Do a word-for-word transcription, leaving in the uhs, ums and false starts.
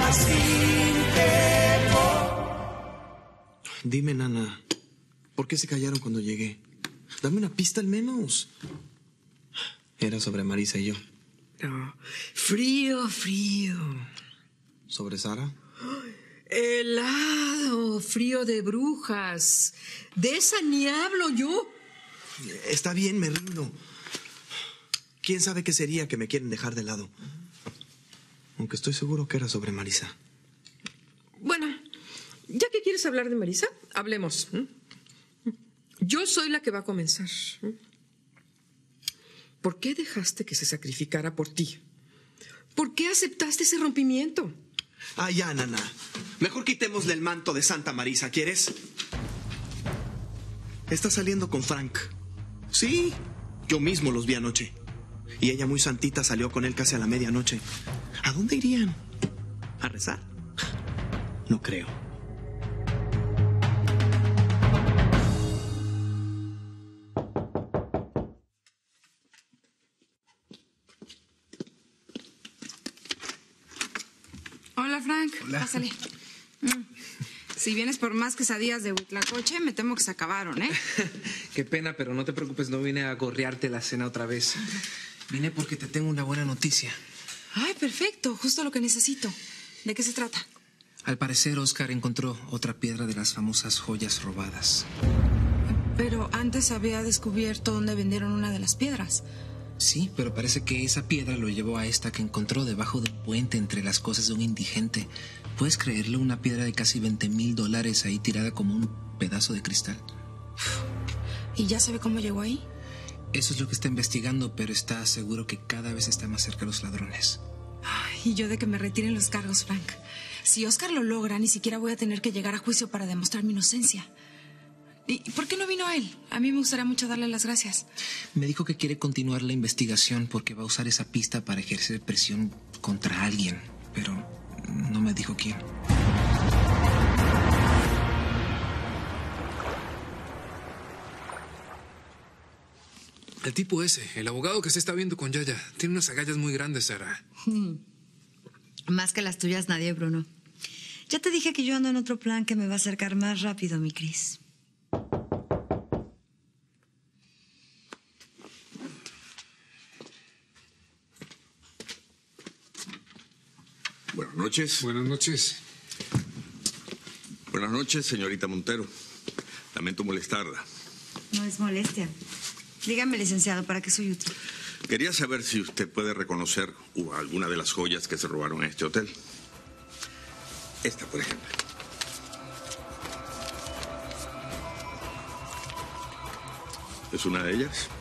Dime, Nana, ¿por qué se callaron cuando llegué? Dame una pista al menos. Era sobre Marisa y yo. No. Frío, frío. ¿Sobre Sara? Helado, frío de brujas. De esa ni hablo yo. Está bien, me rindo. ¿Quién sabe qué sería que me quieren dejar de lado? Aunque estoy seguro que era sobre Marisa. Bueno, ya que quieres hablar de Marisa, hablemos. Yo soy la que va a comenzar. ¿Por qué dejaste que se sacrificara por ti? ¿Por qué aceptaste ese rompimiento? Ah, ya, Nana. Mejor quitémosle el manto de Santa Marisa, ¿quieres? Está saliendo con Frank. Sí, yo mismo los vi anoche. Y ella muy santita salió con él casi a la medianoche. ¿A dónde irían? ¿A rezar? No creo. Hola, Frank. Hola. Pásale. Mm. Si vienes por más quesadillas de Huitlacoche, me temo que se acabaron, ¿eh? Qué pena, pero no te preocupes, no vine a gorrearte la cena otra vez. Vine porque te tengo una buena noticia. Ay, perfecto. Justo lo que necesito. ¿De qué se trata? Al parecer, Oscar encontró otra piedra de las famosas joyas robadas. Pero antes había descubierto dónde vendieron una de las piedras. Sí, pero parece que esa piedra lo llevó a esta que encontró debajo de un puente entre las cosas de un indigente. ¿Puedes creerlo? Una piedra de casi veinte mil dólares ahí tirada como un pedazo de cristal. ¿Y ya sabe cómo llegó ahí? Eso es lo que está investigando, pero está seguro que cada vez está más cerca de los ladrones. Ay, y yo de que me retiren los cargos, Frank. Si Oscar lo logra, ni siquiera voy a tener que llegar a juicio para demostrar mi inocencia. ¿Y por qué no vino él? A mí me gustaría mucho darle las gracias. Me dijo que quiere continuar la investigación porque va a usar esa pista para ejercer presión contra alguien, pero no me dijo quién. El tipo ese, el abogado que se está viendo con Yaya, tiene unas agallas muy grandes, Sara. Hmm. Más que las tuyas nadie, Bruno. Ya te dije que yo ando en otro plan que me va a acercar más rápido, mi Cris. Buenas noches. Buenas noches. Buenas noches, señorita Montero. Lamento molestarla. No es molestia. Dígame, licenciado, ¿para qué soy útil? Quería saber si usted puede reconocer uh, alguna de las joyas que se robaron en este hotel. Esta, por ejemplo. ¿Es una de ellas?